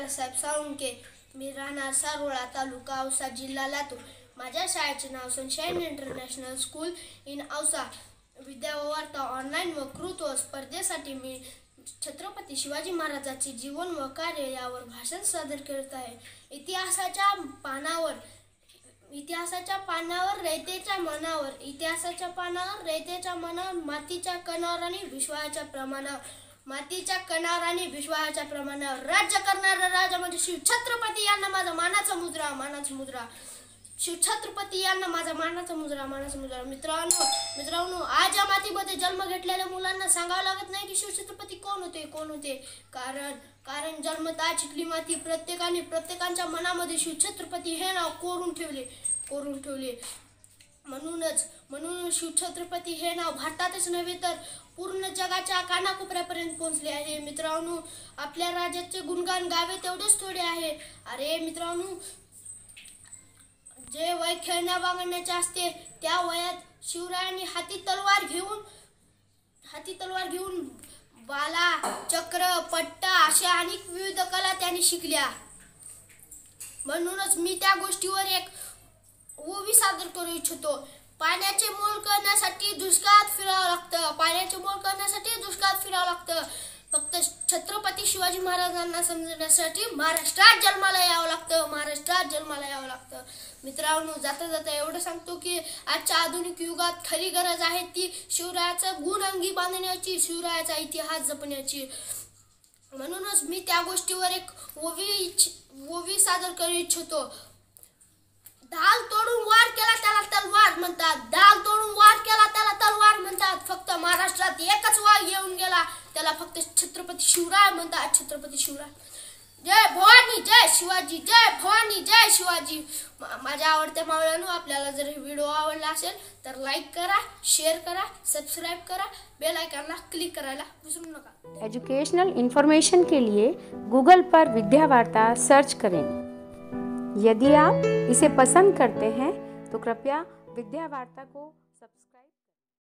बाळासाहेब साळुंखे. मी राहणार सारोळा, तालुका औसा, जिल्हा लातूर. माझ्या शाळेचे नाव sunshine international school in Ausa. विद्या व वार्ता ऑनलाईन वक्तृत्व स्पर्धेसाठी मी छत्रपती शिवाजी महाराजांचे जीवन व कार्य यावर भाषण सादर करत आहे. इतिहासाच्या पानावर रयतेच्या मनावर, मातीच्या कणावर, विश्वाच्या प्रमाणावर राज्य करणारा राजा म्हणजे शिव छत्रपती यांना माझा मानाचा मुद्रा. शिव छत्रपती यांना माझा मानाचा मुद्रा. मित्रांनो, आज या मातीमध्ये जन्म घेतलेल्या मुलांना सांगावं लागत नाही की शिव छत्रपती कोण होते. कारण जन्मता चिखली माती प्रत्येकाच्या मनामध्ये शिव छत्रपती हे नाव कोरून ठेवले. म्हणून शिव छत्रपती हे नाव भारतातच नव्हे तर पूर्ण जगाच्या कानाकोपऱ्यापर्यंत पोहोचले आहे. मित्रांनो, आपल्या राजाचे गुणगान गावे तेवढेच थोडे आहे. अरे मित्रांनो, जे वय खेळण्या बागडण्याचे असते त्या वयात शिवरायांनी हाती तलवार घेऊन बाला, चक्र, पट्टा अशा अनेक विविध कला त्यांनी शिकल्या. म्हणूनच मी त्या गोष्टीवर एक ओवी सादर करू इच्छितो. पाण्याचे मोल करण्यासाठी दुष्काळात फिरावं लागतं. फक्त छत्रपती शिवाजी महाराजांना समजण्यासाठी महाराष्ट्रात जन्माला यावं लागतं. मित्रांनो, जाता एवढं सांगतो की आजच्या आधुनिक युगात खरी गरज आहे ती शिवरायाचा गुण अंगी बांधण्याची, शिवरायाचा इतिहास जपण्याची. म्हणूनच मी त्या गोष्टीवर एक ओवी सादर करू इच्छितो. ढाल तोडून वार केला त्याला तलवार म्हणतात. फक्त महाराष्ट्रात एकच वार येऊन गेला त्याला फक्त छत्रपती शिवराय म्हणतात. जय भवानी, जय शिवाजी, जय भवानी, जय शिवाजी. माझ्या आवडत्या मावळ्यांनो, आपल्याला जर हे व्हिडिओ आवडला असेल तर लाईक करा, शेअर करा, सबस्क्राइब करा, बेल आइकॉनला क्लिक करायला विसरू नका. एजुकेशनल इन्फॉर्मेशन के लिए गूगल पर विद्या वार्ता सर्च करें. यदि आप इसे पसंद करते हैं तो कृपया विद्या वार्ता को